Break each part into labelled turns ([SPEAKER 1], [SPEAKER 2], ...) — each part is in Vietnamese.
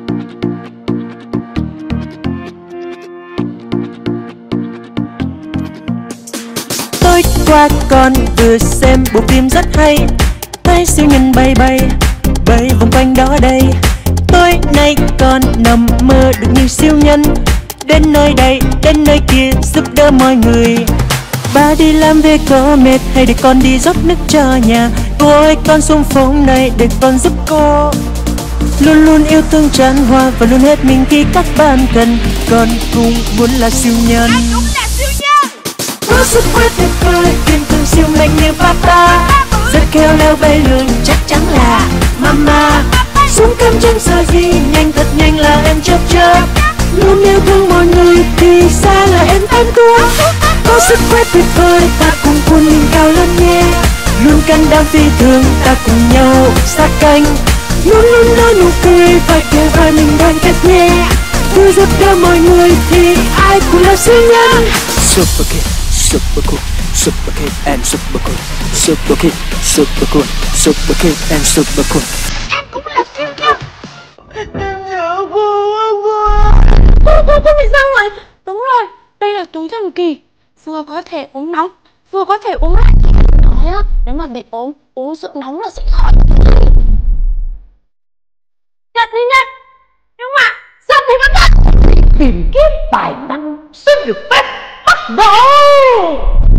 [SPEAKER 1] Tối qua con vừa xem bộ phim rất hay, thấy siêu nhân bay bay vòng quanh đó đây. Tối nay con nằm mơ được như siêu nhân, đến nơi đây đến nơi kia giúp đỡ mọi người. Ba đi làm về có mệt hay để con đi rót nước cho nhà, cô ơi con xuống phố này để con giúp cô. Luôn luôn yêu thương tràn hòa và luôn hết mình khi các bạn cần, con cũng muốn là siêu nhân.
[SPEAKER 2] Anh cũng là siêu nhân.
[SPEAKER 1] Có sức khỏe tuyệt vời, kiên cường siêu mạnh như papa, rất khéo léo bay lượn chắc chắn là mama. Xuống cam chẳng sợ gì, nhanh thật nhanh là em chớp chớp, luôn yêu thương mọi người thì xa là em tan tuốt. Có sức khỏe tuyệt vời, ta cùng cuốn mình cao lên nhé, luôn can đảm phi thường, ta cùng nhau sát cánh, luôn luôn nở nụ cười và kề vai mình đoàn kết nhé. Cứ giúp đỡ mọi người thì ai cũng là siêu nhân. Super kid, super cool, super kid and super cool, super kid, super cool, super kid and super cool.
[SPEAKER 2] Em cũng là siêu nhân.
[SPEAKER 3] Cô bị sao vậy? Đúng rồi, đây là túi thần kỳ, vừa có thể uống nóng, vừa có thể uống lạnh. Nói á, nếu mà bị ốm, uống rượu nóng là sẽ khỏi. Nhật thì nhật, nhưng mà giật thì vẫn giật. Tìm kiếm tài năng xin được phép bắt đầu.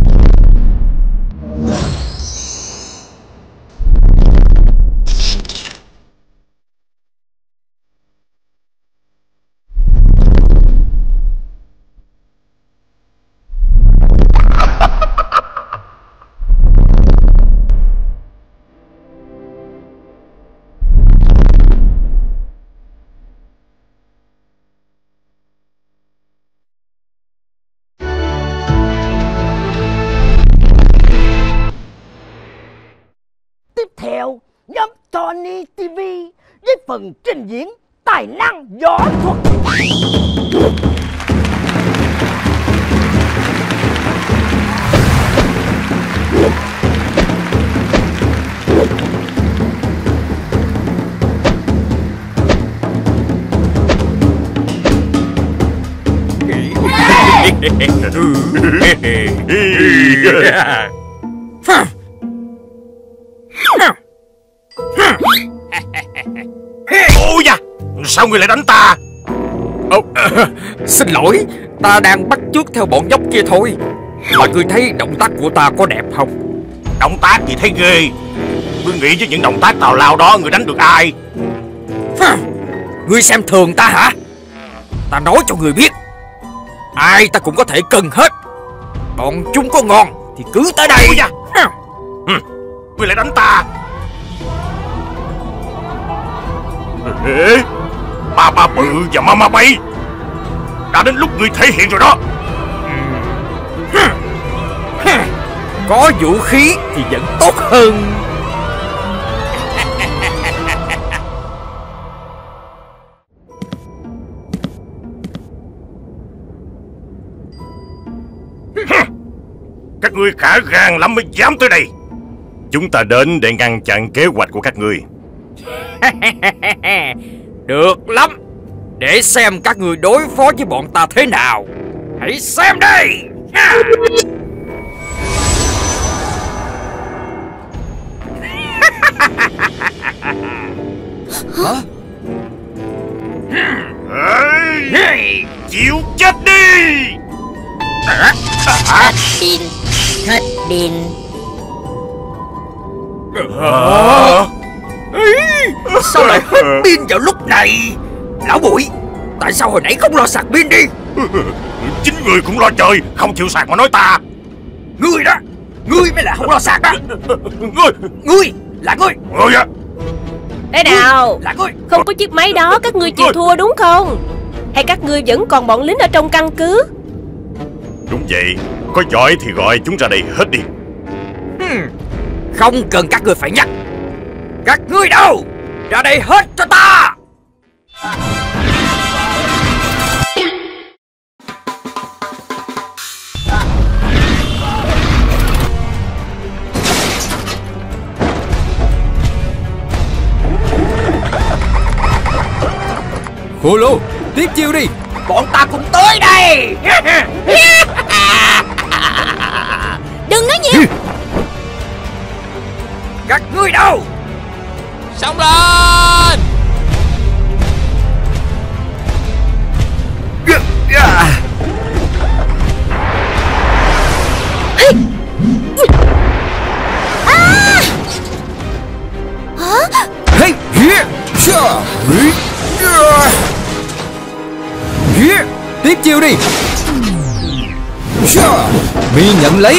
[SPEAKER 4] Tiếp theo, nhóm Tony TV với phần trình diễn tài năng võ thuật.
[SPEAKER 5] Ôi da, sao ngươi lại đánh ta?
[SPEAKER 6] Xin lỗi, ta đang bắt chước theo bọn nhóc kia thôi. Mà ngươi thấy động tác của ta có đẹp không?
[SPEAKER 5] Động tác gì thấy ghê. Ngươi nghĩ với những động tác tào lao đó ngươi đánh được ai?
[SPEAKER 6] Ngươi xem thường ta hả? Ta nói cho ngươi biết, ai ta cũng có thể cân hết. Bọn chúng có ngon thì cứ tới đây.
[SPEAKER 5] Ôi da, ngươi lại đánh ta. Ê, ba bự và mama bay, đã đến lúc ngươi thể hiện rồi đó.
[SPEAKER 6] Có vũ khí thì vẫn tốt hơn.
[SPEAKER 5] Các ngươi cả gan lắm mới dám tới đây. Chúng ta đến để ngăn chặn kế hoạch của các ngươi.
[SPEAKER 6] Được lắm, để xem các người đối phó với bọn ta thế nào. Hãy xem đây.
[SPEAKER 5] Hả? Chịu chết đi.
[SPEAKER 7] Hết pin, hết pin.
[SPEAKER 6] Sao lại hết pin vào lúc này? Lão Bụi, tại sao hồi nãy không lo sạc pin đi?
[SPEAKER 5] Chính người cũng lo chơi, không chịu sạc mà nói ta.
[SPEAKER 6] Ngươi đó, ngươi mới là không lo sạc đó. Ngươi là ngươi.
[SPEAKER 8] Thế nào?
[SPEAKER 6] Là ngươi.
[SPEAKER 8] Không có chiếc máy đó các ngươi chịu thua đúng không? Hay các ngươi vẫn còn bọn lính ở trong căn cứ?
[SPEAKER 5] Đúng vậy, có giỏi thì gọi chúng ra đây hết đi.
[SPEAKER 6] Không cần các ngươi phải nhắc. Các ngươi đâu, ra đây hết cho ta. Hồ lô, tiếp chiêu đi.
[SPEAKER 4] Bọn ta cũng tới đây.
[SPEAKER 8] Đừng nói nhiều.
[SPEAKER 6] Các ngươi đâu?
[SPEAKER 9] Xông lên.
[SPEAKER 6] Tiếp chiêu đi. Mi nhận lấy.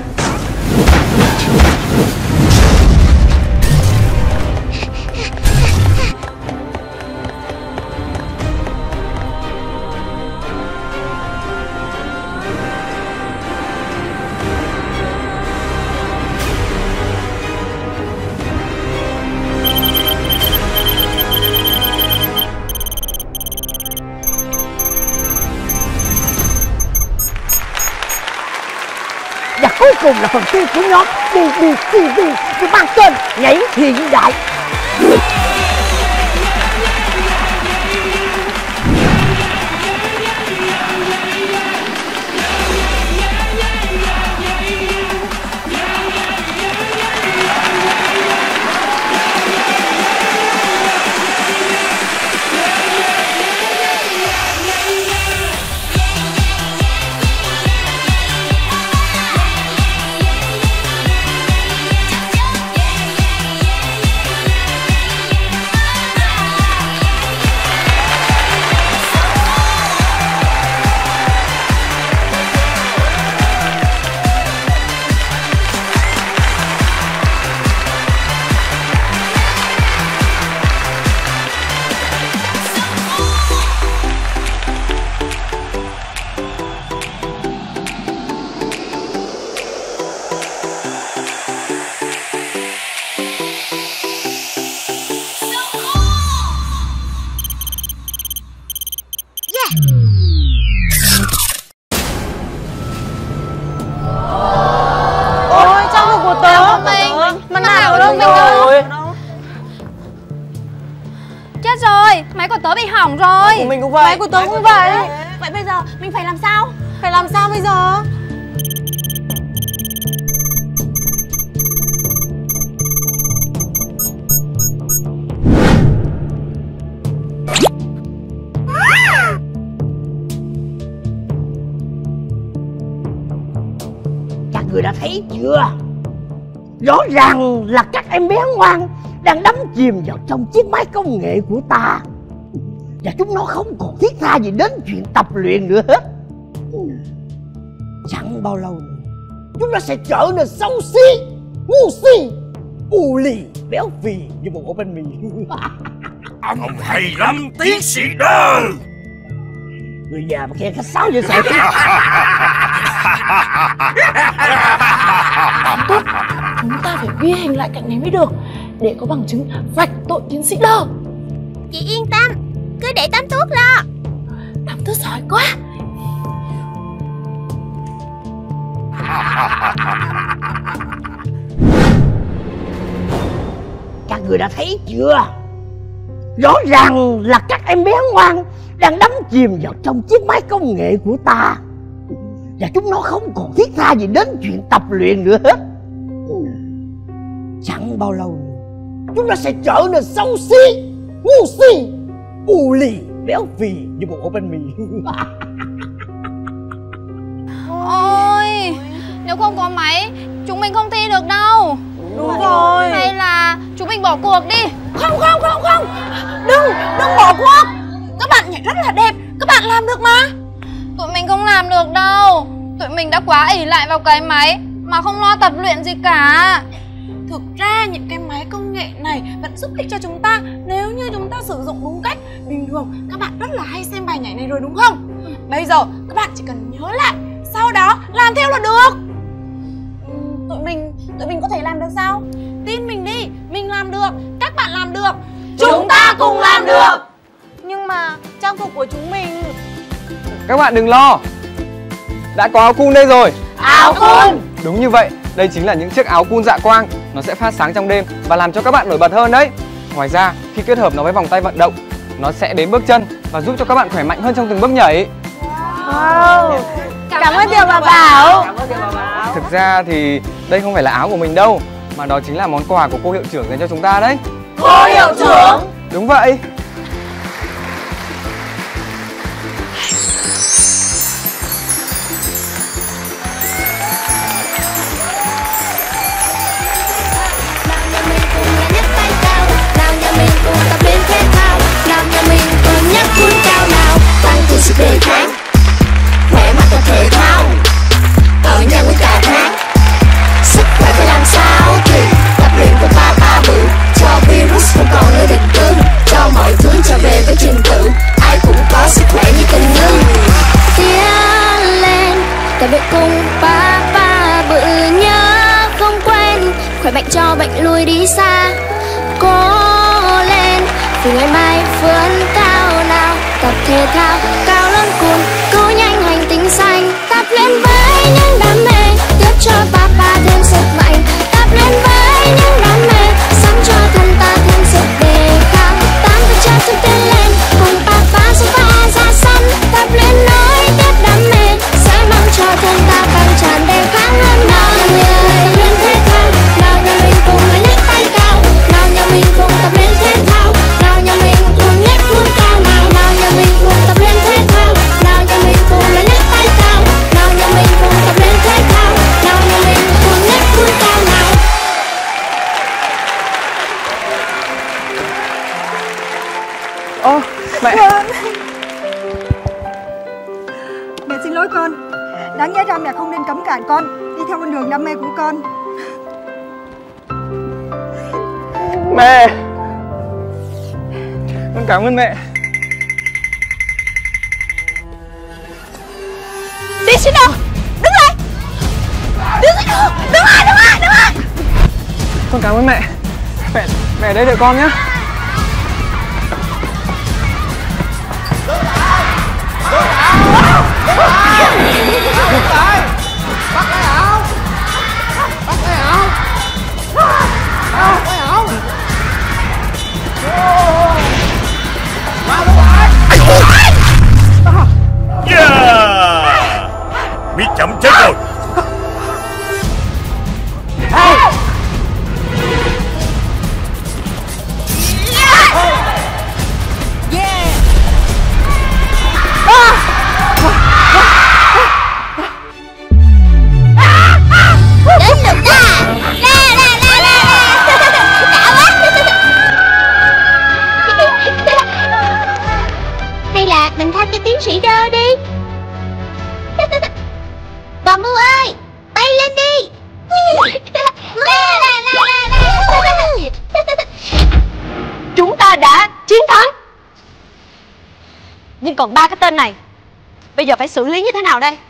[SPEAKER 4] Và cuối cùng là phần thi của nhóm DDTV với mang tên Nhảy Hiện Đại.
[SPEAKER 3] Chết rồi, máy của tớ bị hỏng rồi.
[SPEAKER 4] Của mình cũng vậy.
[SPEAKER 3] Máy của tớ cũng vậy. Vậy bây giờ mình phải làm sao? Phải làm sao bây giờ?
[SPEAKER 4] Các người đã thấy chưa? Rõ ràng là các em bé ngoan đang đắm chìm vào trong chiếc máy công nghệ của ta, và chúng nó không còn thiết tha gì đến chuyện tập luyện nữa hết. Chẳng bao lâu nữa, chúng nó sẽ trở nên xấu xí, ngu si, u lì, béo phì như một ổ bánh mì.
[SPEAKER 5] Ông hay lắm, tiến sĩ Đơ.
[SPEAKER 4] Người già mà khen khách sáo vậy sao chứ?
[SPEAKER 3] Tốt, chúng ta phải ghi hình lại cảnh này mới được, để có bằng chứng vạch tội tiến sĩ Đơ.
[SPEAKER 8] Chị yên tâm, cứ để Tám Tuốt lo.
[SPEAKER 3] Tám Tuốt giỏi quá.
[SPEAKER 4] Các người đã thấy chưa? Rõ ràng là các em bé ngoan đang đắm chìm vào trong chiếc máy công nghệ của ta, và chúng nó không còn thiết tha gì đến chuyện tập luyện nữa hết. Chẳng bao lâu nữa, chúng nó sẽ trở nên xấu xí, ngu si, u lì, béo phì như một ổ bánh mì.
[SPEAKER 3] Ôi, nếu không có máy, chúng mình không thi được đâu.
[SPEAKER 4] Đúng rồi.
[SPEAKER 3] Hay là chúng mình bỏ cuộc đi.
[SPEAKER 2] Không, đừng bỏ cuộc. Các bạn nhảy rất là đẹp, các bạn làm được mà.
[SPEAKER 3] Tụi mình không làm được đâu. Tụi mình đã quá ỷ lại vào cái máy mà không lo tập luyện gì cả.
[SPEAKER 2] Thực ra những cái máy công nghệ này vẫn giúp ích cho chúng ta nếu như chúng ta sử dụng đúng cách. Bình thường các bạn rất là hay xem bài nhảy này rồi đúng không? Bây giờ các bạn chỉ cần nhớ lại, sau đó làm theo là được. Tụi mình có thể làm được sao? Tin mình đi, mình làm được, các bạn làm được. Chúng ta cùng làm được.
[SPEAKER 3] Nhưng mà trang phục của chúng mình...
[SPEAKER 10] Các bạn đừng lo, đã có áo cool đây rồi.
[SPEAKER 2] Áo cool.
[SPEAKER 10] Đúng như vậy, đây chính là những chiếc áo cool dạ quang. Nó sẽ phát sáng trong đêm và làm cho các bạn nổi bật hơn đấy. Ngoài ra, khi kết hợp nó với vòng tay vận động nó sẽ đến bước chân và giúp cho các bạn khỏe mạnh hơn trong từng bước nhảy.
[SPEAKER 3] Wow. Cảm ơn Tiểu Bà Bảo.
[SPEAKER 10] Thực ra thì đây không phải là áo của mình đâu, mà đó chính là món quà của cô hiệu trưởng dành cho chúng ta đấy.
[SPEAKER 3] Cô hiệu trưởng?
[SPEAKER 10] Đúng vậy.
[SPEAKER 1] Sức đề kháng, khỏe mạnh tập thể thao, ở nhà với cả tháng. Sức khỏe phải làm sao thì tập luyện cùng ba bự, cho virus không còn nơi định cư, cho mọi thứ trở về với trình tự, ai cũng có sức khỏe như tình ngư.
[SPEAKER 11] Tiến lên, tập luyện cùng ba bự, nhớ không quên, khỏe mạnh cho bệnh lui đi xa. Cố lên, vì ngày mai vươn cao nào, tập thể thao cao lớn cuồng cứu nhanh hành tinh xanh. Tập luyện với những đam mê tiếp cho ba thêm sức mạnh. Tập luyện với những đam mê sống cho thân ta thêm sức đề kháng. 8 tuổi cho chúng tiến lên cùng ba giúp ba ra sân. Tập luyện nối tiếp đam mê sẽ mang cho thân ta càng tràn đề kháng hơn. Nào nhà mình cùng tập luyện thể thao, nào nhà mình cùng là nhấc tay cao, nào nhà mình cùng tập luyện thể thao, nào nhà mình cùng nhấc cuốn cao, nào nhà mình cùng tập luyện thể thao, nào nhà mình cùng là nhấc tay cao, nào nhà mình cùng tập luyện thể thao, nào nhà mình cùng nhấc cuốn cao nào.
[SPEAKER 10] Ô, mẹ.
[SPEAKER 12] Mẹ xin lỗi con. Đáng nhẽ ra mẹ không nên cấm cản con đi theo con đường đam mê của con.
[SPEAKER 10] Mẹ, con cảm ơn mẹ.
[SPEAKER 3] Dishino, đứng lại. Dishino, đứng lại.
[SPEAKER 10] Con cảm ơn mẹ. Mẹ ở đây đợi con nhé.
[SPEAKER 5] Bị chậm chết rồi.
[SPEAKER 11] Đến lượt ta. Hay là mình tham cho tiến sĩ Đơ đi. Bà Mưa ơi, bay lên đi.
[SPEAKER 3] Chúng ta đã chiến thắng. Nhưng còn 3 cái tên này, bây giờ phải xử lý như thế nào đây?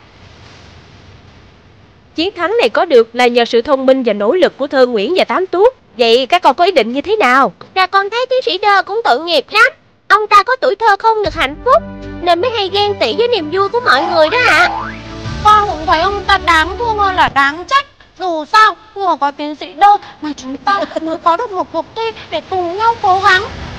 [SPEAKER 8] Chiến thắng này có được là nhờ sự thông minh và nỗ lực của Thơ Nguyễn và Tám Tuốt. Vậy các con có ý định như thế nào?
[SPEAKER 11] Dạ con thấy tiến sĩ Đơ cũng tội nghiệp lắm. Ông ta có tuổi thơ không được hạnh phúc nên mới hay ghen tị với niềm vui của mọi người đó ạ. Con cũng thấy ông ta đáng thương hơn là đáng trách. Dù sao, nhờ có tiến sĩ Đơ mà chúng ta mới có được một cuộc thi để cùng nhau cố gắng.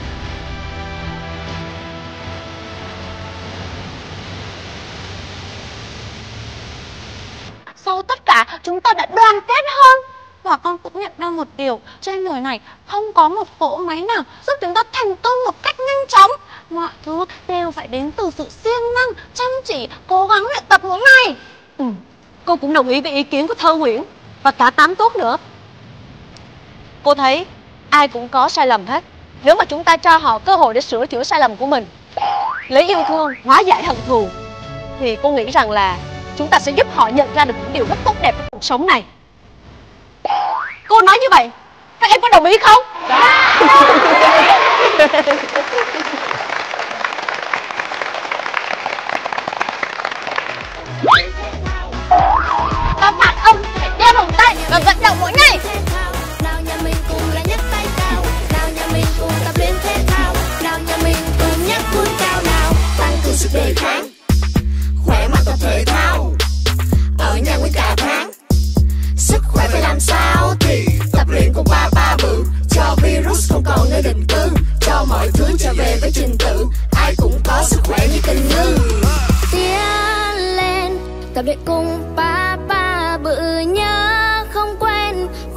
[SPEAKER 11] Sau tất cả, chúng ta đã đoàn kết hơn. Và con cũng nhận ra một điều, trên đời này không có một cỗ máy nào giúp chúng ta thành công một cách nhanh chóng. Mọi thứ đều phải đến từ sự siêng năng, chăm chỉ, cố gắng luyện tập mỗi ngày.
[SPEAKER 3] Cô cũng đồng ý với ý kiến của Thơ Nguyễn và cả Tám Tuốt nữa. Cô thấy ai cũng có sai lầm hết. Nếu mà chúng ta cho họ cơ hội để sửa chữa sai lầm của mình, lấy yêu thương hóa giải hận thù, thì cô nghĩ rằng là chúng ta sẽ giúp họ nhận ra được những điều rất tốt đẹp trong cuộc sống này. Cô nói như vậy, các em có đồng ý không?
[SPEAKER 11] Các bạn ông phải đeo vòng tay và vận động mỗi ngày. Nào nhà mình cùng là nhấc tay cao, nào nhà mình cùng tập luyện thể thao, nào nhà mình cùng nhấc cuốn cao nào, tăng cường sức đề kháng, khỏe mạnh tập thể thao, ở nhà nguyên cả tháng. Sức khỏe phải làm sao thì tập luyện cùng ba bự, cho virus không còn nơi định cư, cho mọi thứ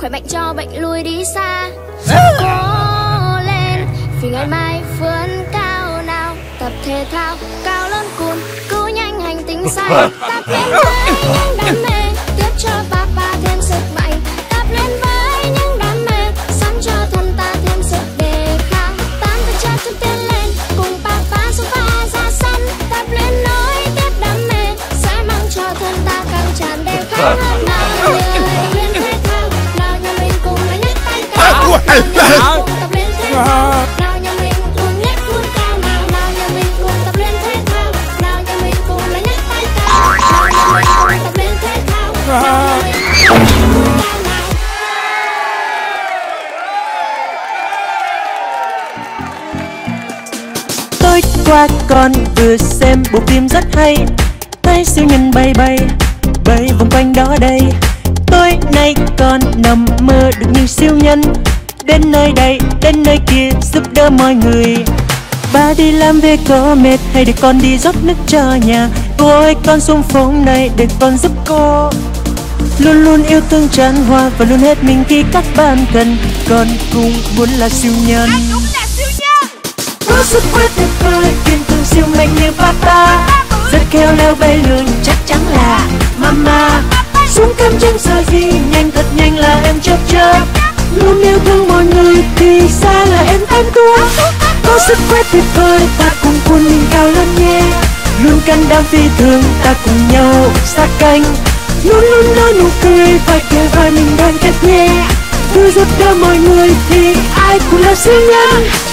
[SPEAKER 11] khỏe mạnh cho bệnh lui đi xa. Cố lên vì ngày mai vươn cao nào, tập thể thao cao lớn cùn cứu nhanh hành tinh xanh. Tập lên với những đam mê tiếp cho papa thêm sức mạnh. Tập lên với những đam mê sắm cho thân ta thêm sức đề kháng. Tám tay chân chân tiến lên cùng papa xuống pha ra sân. Tập lên nối tiếp đam mê sẽ mang cho thân ta càng tràn đề kháng hơn. Nào người lên thể thao, nào nhà mình cùng là nhấc tay cao. Tập lên thể thao, nào nhà mình cùng nhấc khuôn cao. Nào nhà mình cùng tập lên thể thao, nào nhà mình cùng là nhấc tay cao. Nào nhà mình cùng tập lên thể thao, nào nhà mình cùng nhấc khuôn cao.
[SPEAKER 1] Tối qua con vừa xem bộ phim rất hay, thấy siêu nhân bay vòng quanh đó đây. Tối nay con nằm mơ được như siêu nhân, đến nơi đây đến nơi kia giúp đỡ mọi người. Ba đi làm về có mệt hay để con đi rót nước cho nhà, cô ơi con xuống phố này để con giúp cô. Luôn luôn yêu thương tràn hòa và luôn hết mình khi các bạn cần, con cũng muốn là siêu nhân. Có sức khỏe tuyệt vời, kiên cường siêu mạnh như papa, rất khéo léo bay lượn chắc chắn là mama. Xuống cam chân sợ gì, nhanh thật nhanh là em chớp chớp, luôn yêu thương mọi người thì xa là em tan tuốt. Có sức khỏe tuyệt vời, ta cùng cuốn mình cao lên nhé, luôn can đảm phi thường, ta cùng nhau sát cánh, luôn luôn nở nụ cười và kề vai mình đoàn kết nhé. Cứ giúp đỡ mọi người thì ai cũng là siêu nhân.